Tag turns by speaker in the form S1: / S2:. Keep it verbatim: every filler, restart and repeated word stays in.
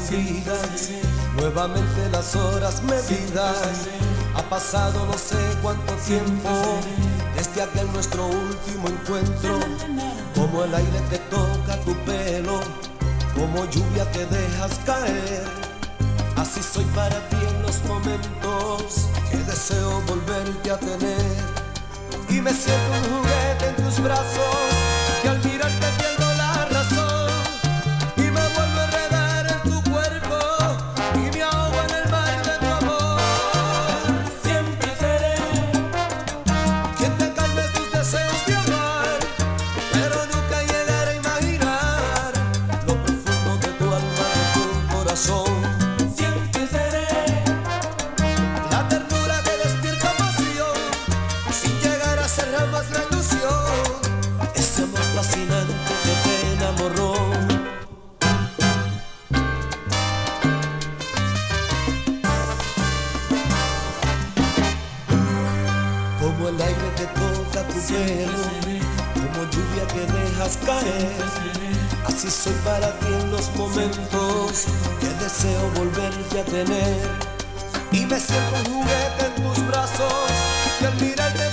S1: olvidas, nuevamente las horas medidas. Ha pasado no sé cuánto tiempo desde aquel nuestro último encuentro. Como el aire que toca tu pelo, como lluvia que dejas caer. Así soy para ti en los momentos que deseo volverte a tener. Y me siento un juguete en tus brazos, que al mirarte pierdo la razón. Y me vuelvo a enredar en tu cuerpo, y me ahogo en el mar de tu amor.
S2: Siempre seré
S1: quien te calme tus deseos de amar, pero nunca llegaré a imaginar lo profundo de tu alma, de tu corazón.
S2: Siempre seré
S1: La ternura que despierta pasión, sin llegar a ser jamás la ilusión. Ese amor fascinante que te enamoró. Como el aire que toca tu pelo, como lluvia que dejas caer. Así soy para ti en los momentos que deseo volverte a tener. Y me siento un juguete en tus brazos, que al mirarte